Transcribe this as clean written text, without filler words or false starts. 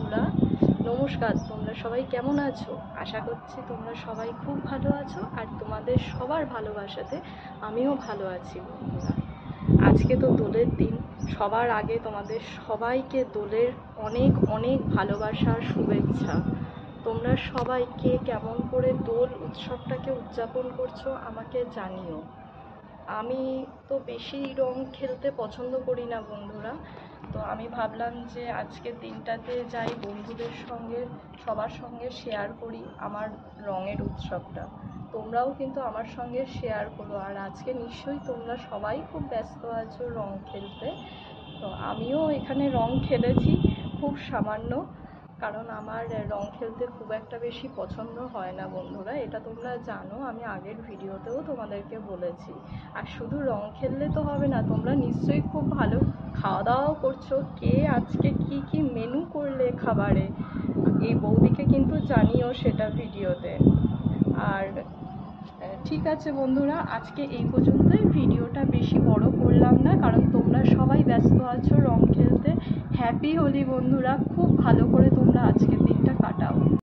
বন্ধুরা, নমস্কার। তোমরা সবাই কেমন আছো? আশা করছি তোমরা সবাই খুব ভালো আছো, আর তোমাদের সবার ভালোবাসাতে আমিও ভালো আছি। বন্ধুরা, আজকে তো দোলের দিন। সবার আগে তোমাদের সবাইকে দোলের অনেক অনেক ভালোবাসা আর শুভেচ্ছা। তোমরা সবাই কে কেমন করে দোল উৎসবটাকে উদযাপন করছো আমাকে জানিও। আমি তো বেশি রং খেলতে পছন্দ করি না বন্ধুরা, তো আমি ভাবলাম যে আজকের দিনটাতে যাই বন্ধুদের সঙ্গে, সবার সঙ্গে শেয়ার করি আমার রঙের উৎসবটা। তোমরাও কিন্তু আমার সঙ্গে শেয়ার করো। আর আজকে নিশ্চয়ই তোমরা সবাই খুব ব্যস্ত আছো রং খেলতে। তো আমিও এখানে রং খেলেছি, খুব সামান্য, কারণ আমার রং খেলতে খুব একটা বেশি পছন্দ হয় না বন্ধুরা, এটা তোমরা জানো, আমি আগের ভিডিওতেও তোমাদেরকে বলেছি। আর শুধু রং খেললে তো হবে না, তোমরা নিশ্চয়ই খুব ভালো খাওয়া দাওয়াও করছো। কে আজকে কি কি মেনু করলে খাবারে, এই বৌদিকে কিন্তু জানিও সেটা ভিডিওতে। আর ঠিক আছে বন্ধুরা, আজকে এই পর্যন্তই। ভিডিওটা বেশি বড় করলাম না, কারণ তোমরা সবাই ব্যস্ত আছো রং খেলতে। হ্যাপি হোলি বন্ধুরা, খুব ভালো করে তোমরা আজকের দিনটা কাটাও।